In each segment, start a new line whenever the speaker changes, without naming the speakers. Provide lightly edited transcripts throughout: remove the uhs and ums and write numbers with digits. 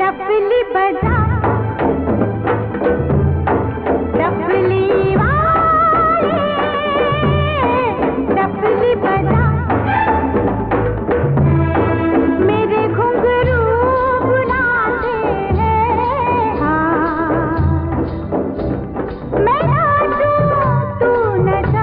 डफली बजा, डफली वाले, डफली बजा, मेरे घुंघरू बुलाते हैं हाँ, मैं नाचूं तू नचा।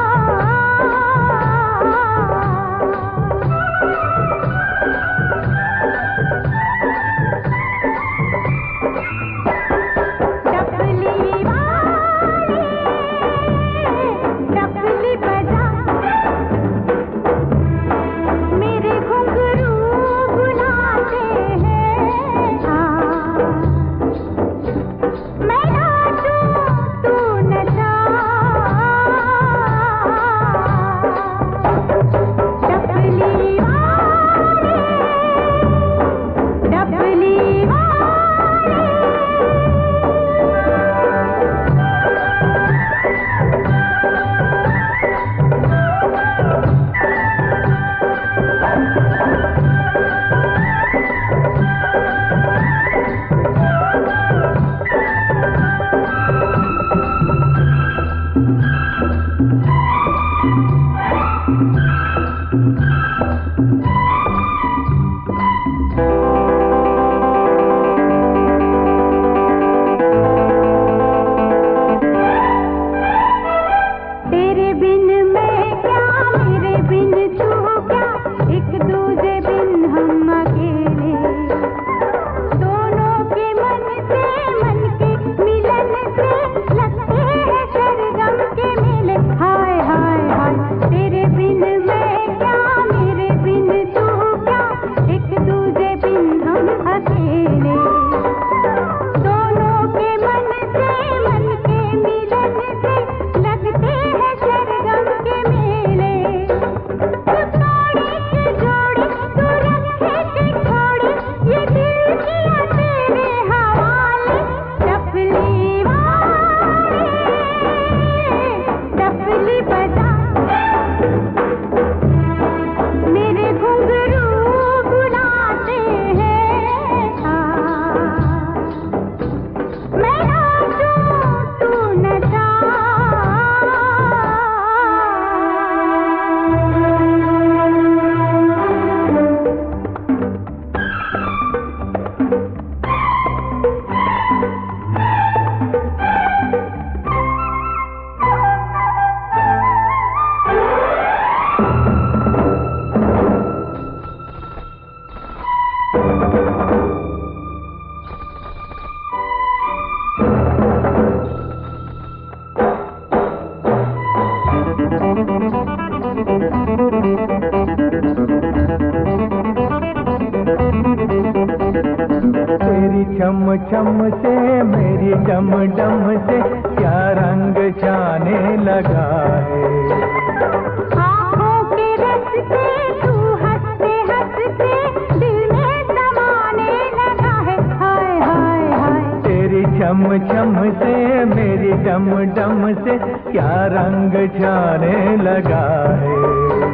छम छम से मेरी डम डम से क्या रंग जाने लगा है।
आँखों के रस्ते तू हंसते हंसते दिल में समाने लगा है। हाय हाय हाय
तेरी छम छम से मेरी डम डम से क्या रंग जाने लगा है।